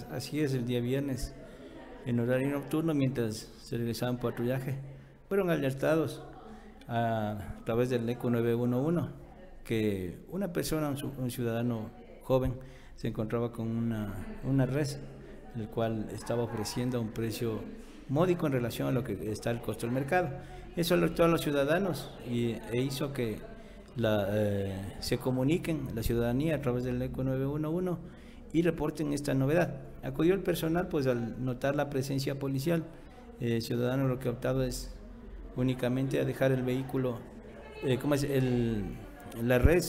así es, el día viernes, en horario nocturno, mientras se realizaban patrullaje, fueron alertados a través del ECO 911 que una persona, un ciudadano joven, se encontraba con una res, el cual estaba ofreciendo a un precio módico en relación a lo que está el costo del mercado. Eso alertó a los ciudadanos e hizo que se comuniquen la ciudadanía a través del ECO 911 y reporten esta novedad. Acudió el personal, pues al notar la presencia policial, el ciudadano lo que ha optado es únicamente a dejar el vehículo, la red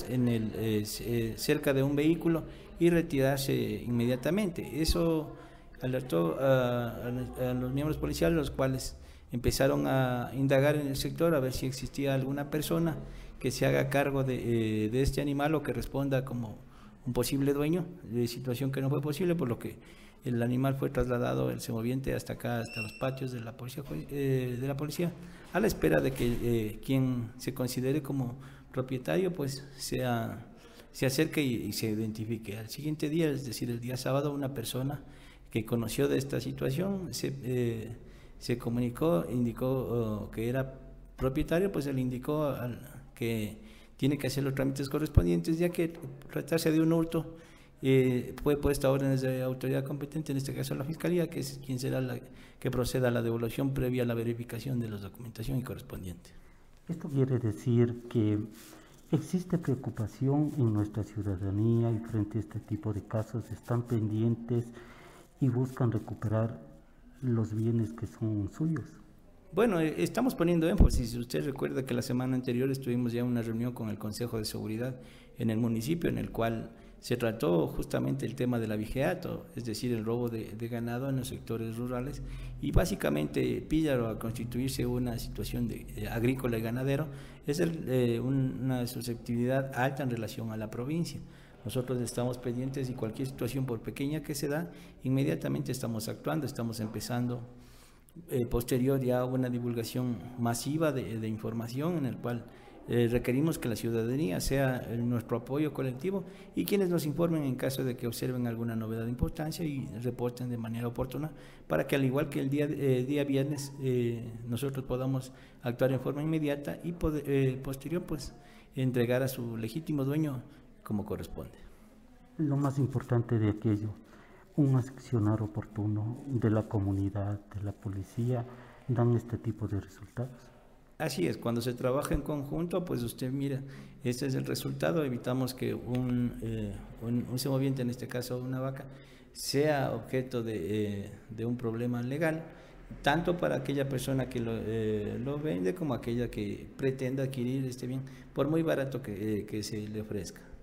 cerca de un vehículo y retirarse inmediatamente. Eso alertó a los miembros policiales, los cuales empezaron a indagar en el sector a ver si existía alguna persona que se haga cargo de este animal o que responda como un posible dueño, de situación que no fue posible, por lo que el animal fue trasladado, el semoviente, hasta acá, hasta los patios de la policía, a la espera de que quien se considere como propietario pues se acerque y se identifique. Al siguiente día, es decir, el día sábado, una persona que conoció de esta situación se comunicó, indicó que era propietario, pues se le indicó que tiene que hacer los trámites correspondientes, ya que tratarse de un hurto fue puesta a órdenes de autoridad competente, en este caso la Fiscalía, que es quien será la que proceda a la devolución previa a la verificación de la documentación y correspondiente. Esto quiere decir que existe preocupación en nuestra ciudadanía y frente a este tipo de casos están pendientes y buscan recuperar los bienes que son suyos. Bueno, estamos poniendo énfasis. Usted recuerda que la semana anterior estuvimos ya en una reunión con el Consejo de Seguridad en el municipio, en el cual se trató justamente el tema del abigeato, es decir, el robo de ganado en los sectores rurales, y básicamente Píllaro, a constituirse una situación de agrícola y ganadero, es una susceptibilidad alta en relación a la provincia. Nosotros estamos pendientes y cualquier situación, por pequeña que se da, inmediatamente estamos actuando, estamos empezando. Posterior ya hubo una divulgación masiva de información en el cual requerimos que la ciudadanía sea nuestro apoyo colectivo y quienes nos informen en caso de que observen alguna novedad de importancia y reporten de manera oportuna para que, al igual que el día viernes, nosotros podamos actuar en forma inmediata y posterior pues entregar a su legítimo dueño como corresponde. Lo más importante de aquello, un accionar oportuno de la comunidad, de la policía, dan este tipo de resultados. Así es, cuando se trabaja en conjunto, pues usted mira, este es el resultado, evitamos que un semoviente, en este caso una vaca, sea objeto de un problema legal, tanto para aquella persona que lo vende como aquella que pretenda adquirir este bien, por muy barato que se le ofrezca.